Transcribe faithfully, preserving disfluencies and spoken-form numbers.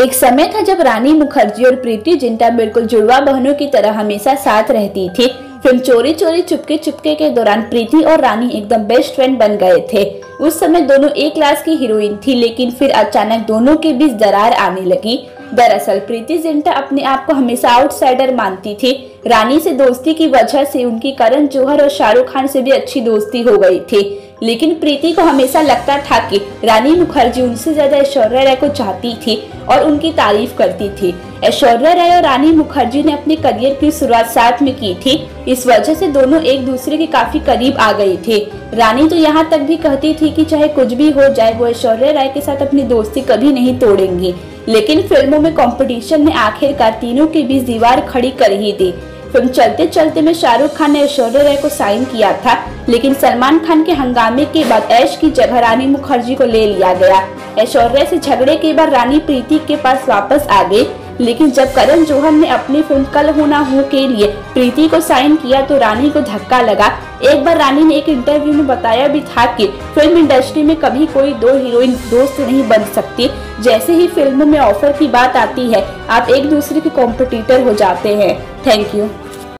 एक समय था जब रानी मुखर्जी और प्रीति जिंटा बिल्कुल जुड़वा बहनों की तरह हमेशा साथ रहती थी। फिल्म चोरी चोरी चुपके चुपके के दौरान प्रीति और रानी एकदम बेस्ट फ्रेंड बन गए थे। उस समय दोनों एक क्लास की हीरोइन थी, लेकिन फिर अचानक दोनों के बीच दरार आने लगी। दरअसल प्रीति जिंटा अपने आप को हमेशा आउटसाइडर मानती थी। रानी से दोस्ती की वजह से उनकी करण जौहर और शाहरुख खान से भी अच्छी दोस्ती हो गई थी, लेकिन प्रीति को हमेशा लगता था कि रानी मुखर्जी उनसे ज्यादा ऐश्वर्या राय को चाहती थी और उनकी तारीफ करती थी। ऐश्वर्या राय और रानी मुखर्जी ने अपने करियर की शुरुआत साथ में की थी, इस वजह से दोनों एक दूसरे के काफी करीब आ गई थे। रानी तो यहाँ तक भी कहती थी कि चाहे कुछ भी हो जाए वो ऐश्वर्या राय के साथ अपनी दोस्ती कभी नहीं तोड़ेंगी, लेकिन फिल्मों में कंपटीशन ने आखिरकार तीनों के बीच दीवार खड़ी कर ही दी। फिल्म चलते चलते में शाहरुख खान ने ऐश्वर्या राय को साइन किया था, लेकिन सलमान खान के हंगामे के बाद ऐश की जगह रानी मुखर्जी को ले लिया गया। ऐश्वर्या से झगड़े के बाद रानी प्रीति के पास वापस आ गई, लेकिन जब करण जौहर ने अपनी फिल्म कल हो ना हो के लिए प्रीति को साइन किया तो रानी को धक्का लगा। एक बार रानी ने एक इंटरव्यू में बताया भी था कि फिल्म इंडस्ट्री में कभी कोई दो हीरोइन दोस्त नहीं बन सकती। जैसे ही फिल्मों में ऑफर की बात आती है, आप एक दूसरे के कॉम्पिटिटर हो जाते हैं। Thank you.